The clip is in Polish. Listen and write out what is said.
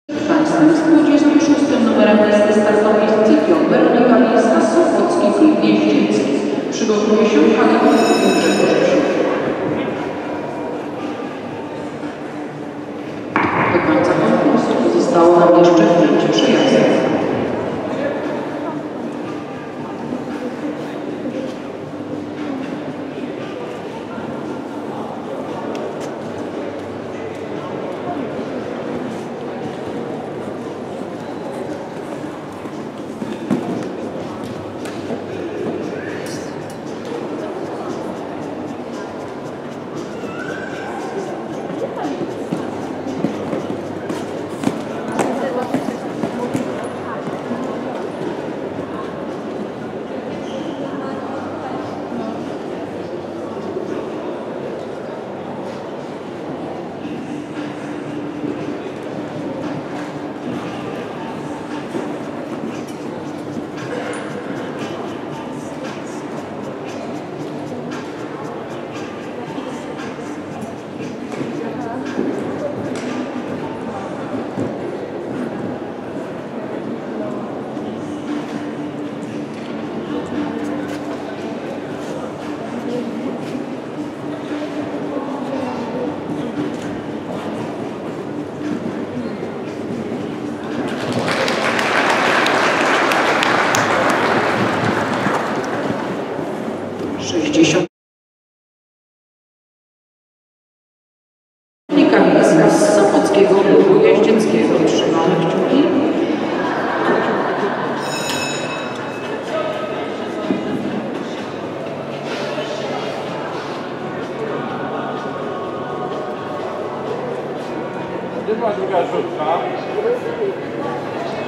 Państwem z 26 numerem listy startowiejskiej Weronika Miejska-Sopocki Klub Jeździecki. Przygotuje się Hanna Grzegorz. Do końca konkursu pozostało nam jeszcze 5 przejazdów. Weronika Miejska z Sopockiego Klubu Jeździeckiego. Trzymamy kciuki. Gdzie była druga rzutka?